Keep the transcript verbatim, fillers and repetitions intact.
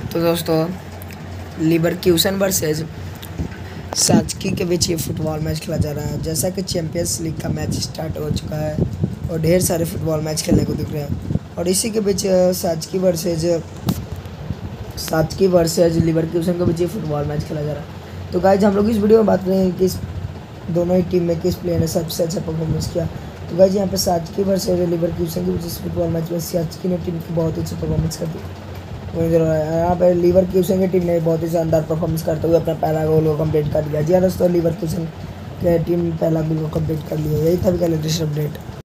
तो दोस्तों लीवरक्यूसन versus Salzburg के बीच ये फुटबॉल मैच खेला जा रहा है। जैसा कि चैंपियंस लीग का मैच स्टार्ट हो चुका है और ढेर सारे फुटबॉल मैच खेलने को दिख रहे हैं और इसी के बीच Salzburg versus Salzburg versus Leverkusen के बीच ये फुटबॉल मैच खेला जा रहा है। तो गाइज हम लोग इस वीडियो में बात करेंगे कि इस दोनों ही टीम में किस प्लेयर ने सबसे अच्छा परफॉर्मेंस किया। तो गाइज यहाँ पे साल्ज़बर्ग वर्सेस लीवरक्यूसन के बीच फुटबॉल मैच में साल्ज़बर्ग ने टीम की बहुत ही अच्छी परफॉर्मेंस कर दी। यहाँ पर लीवरक्यूसन की टीम ने बहुत ही शानदार परफॉर्मेंस करते हुए अपना पहला गोल को कंप्लीट कर दिया। जी हाँ दोस्तों, लीवरक्यूसन की टीम पहला गोल को कंप्लीट कर लिया। यही था अभी का लेटेस्ट अपडेट।